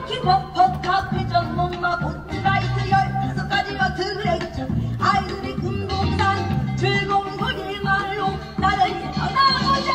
키퍼퍼 카페전 목마 보트라이트 15가지가 들어있죠. 아이들이 금공산 즐거운 거리말로 나를 떠나보자.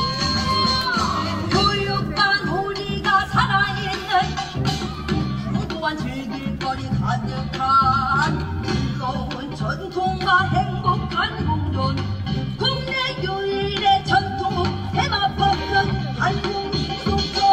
교육과 놀이가 살아있는 무도한 즐길거리 가득한 즐거운 전통과 행복한 공존. 국내 유일의 전통 테마파크 한국민속촌.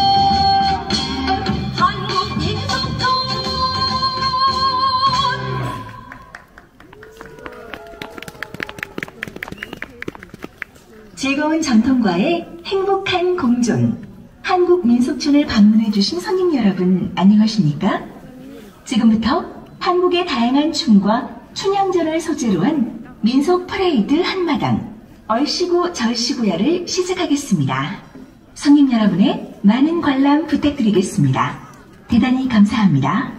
즐거운 전통과의 행복한 공존. 한국민속촌을 방문해주신 손님 여러분, 안녕하십니까? 지금부터 한국의 다양한 춤과 춘향전을 소재로 한 민속 퍼레이드 한마당 얼씨구 절씨구야를 시작하겠습니다. 손님 여러분의 많은 관람 부탁드리겠습니다. 대단히 감사합니다.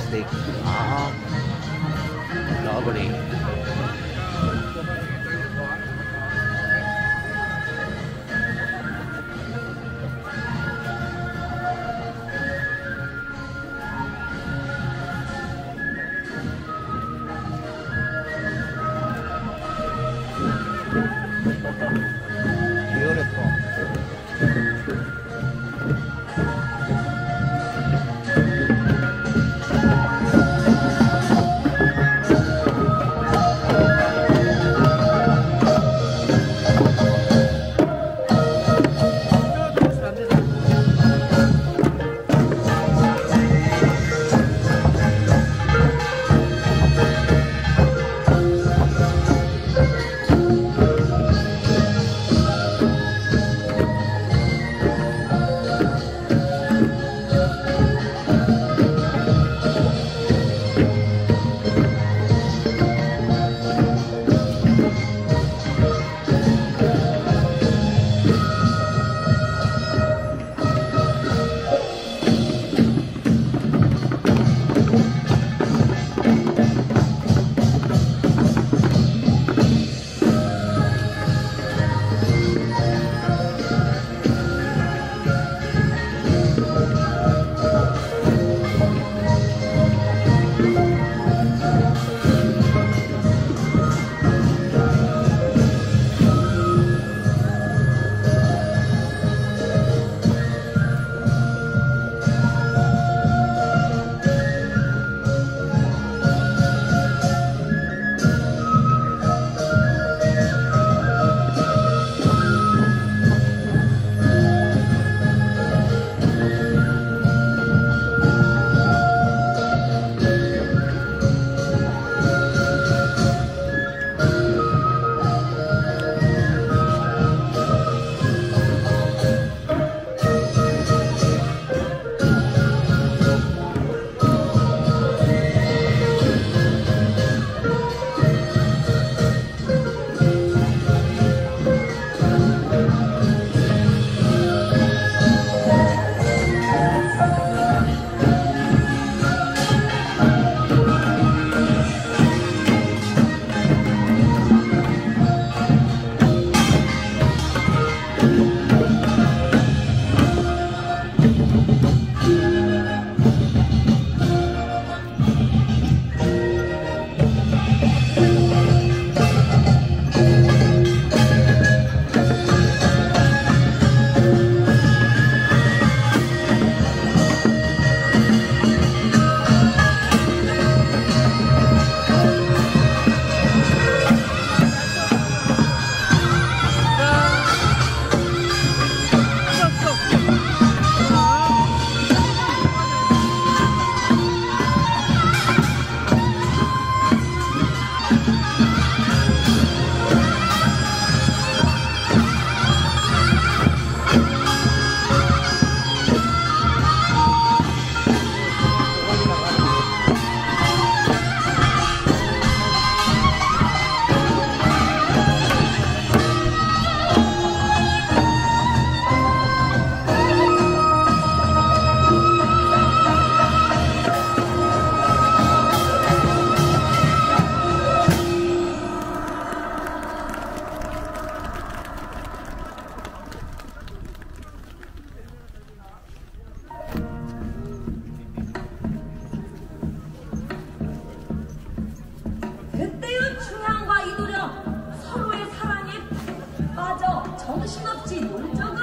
스테이크. 아, 러브리. 정신없이 놀 적은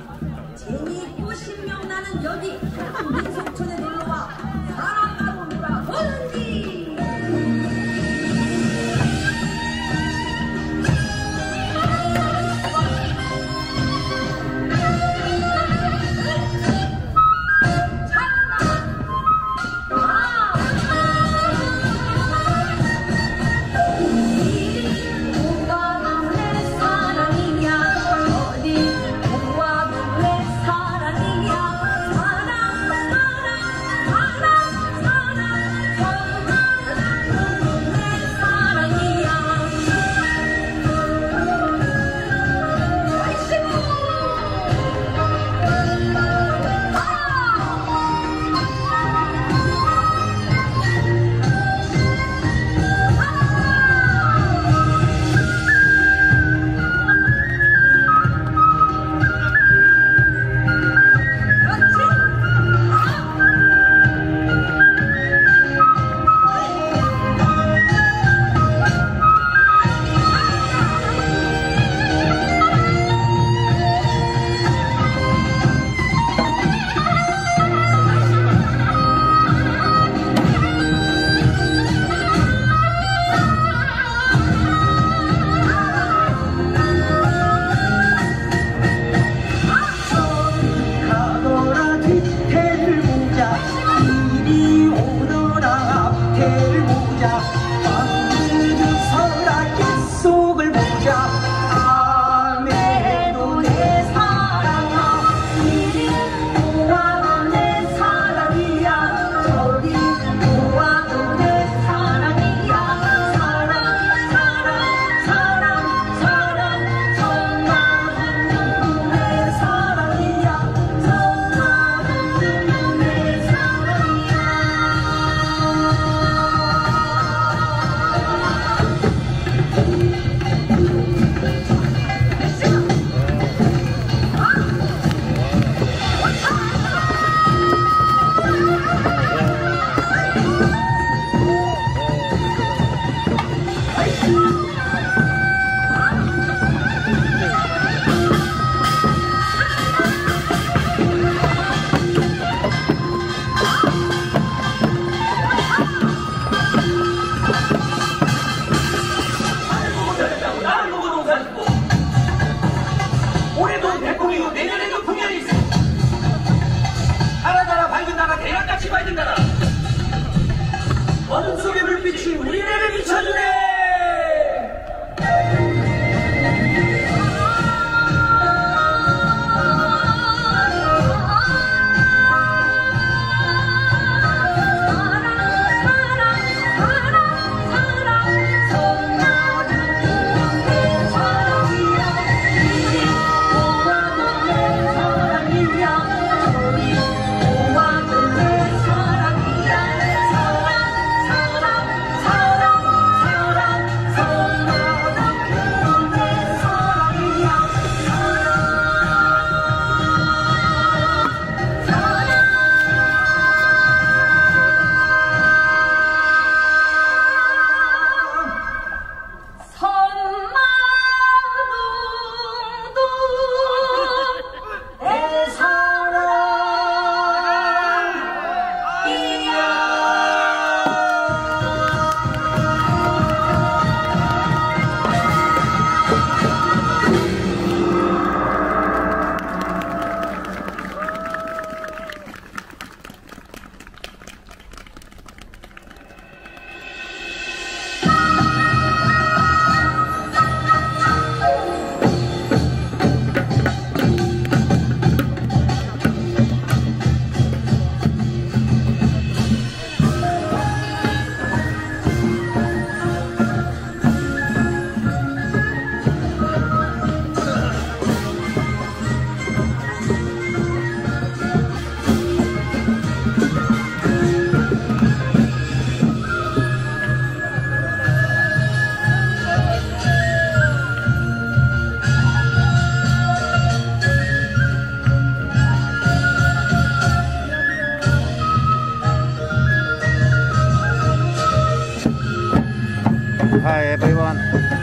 재미있고 신명나는 여기 민속촌에 놀러와 사랑가로 놀아보는디. 사랑아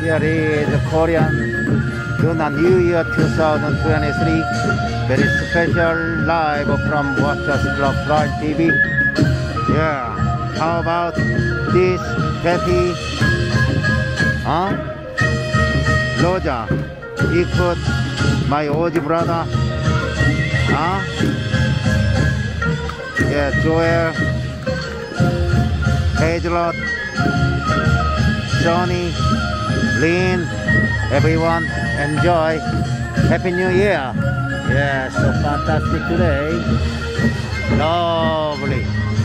Here is Korean Lunar New Year 2023. Very special live from Watchers Club Prime TV. Yeah, how about this Betty? Huh? Roja, Ikut, my old brother. Huh? Yeah, Joel, Hazelot, Johnny, Lynn, everyone enjoy. Happy New Year. Yeah, so fantastic today. Lovely.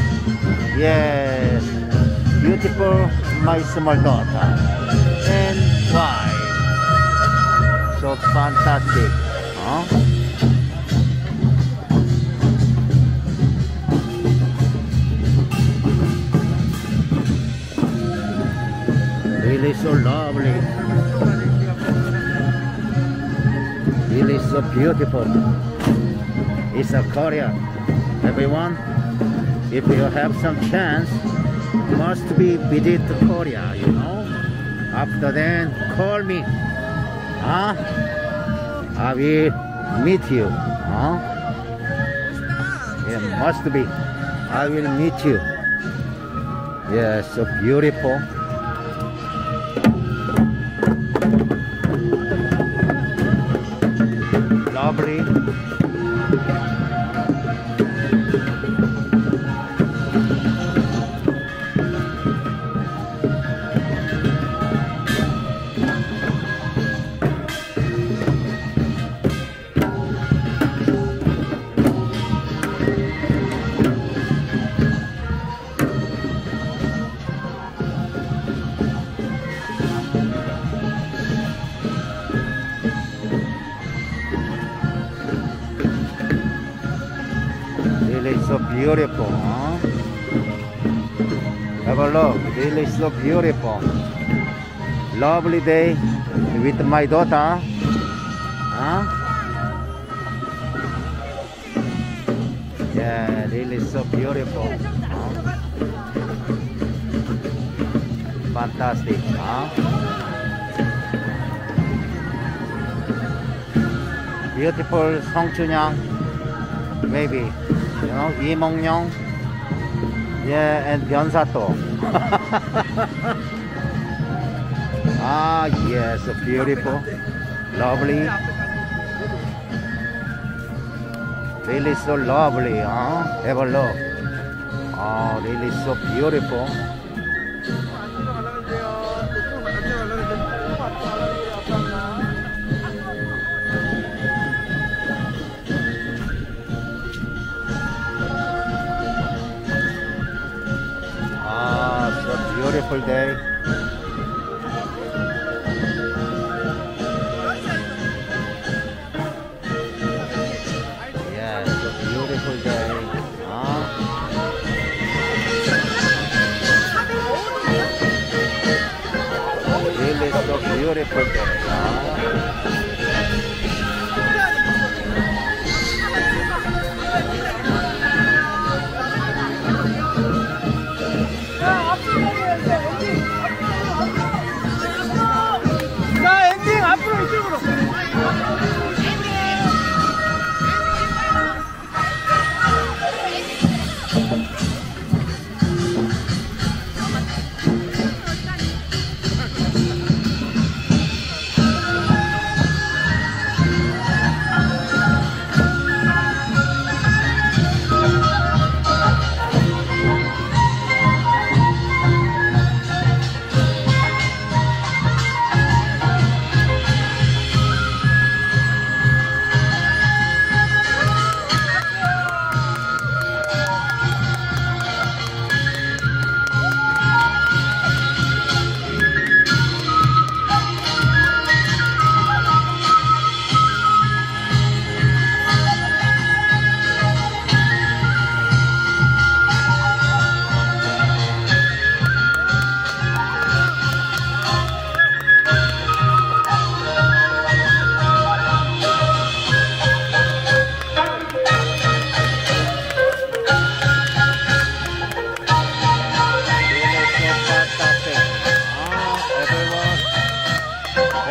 Yes, beautiful, my small daughter. And why? So fantastic. Huh? Really so lovely. Really so beautiful. It's a Korea. Everyone, if you have some chance, must be visit Korea, you know. After then, call me. Huh? I will meet you. Huh? Yeah, must be. I will meet you. Yeah, so beautiful. Lovely. Really so beautiful, huh? Have a look, really so beautiful. Lovely day with my daughter. Huh? Yeah, really so beautiful. Huh? Fantastic, huh? Beautiful 성춘향, maybe. You know, 이몽룡, yeah, and 변사또. Ah, yes, so beautiful, lovely, really so lovely, huh? Have a look. Oh, really so beautiful. Beautiful day. Yes, a beautiful day. Huh? Really so beautiful day. Huh?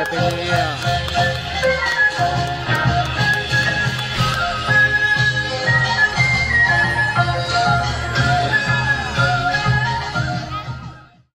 Happy New Year.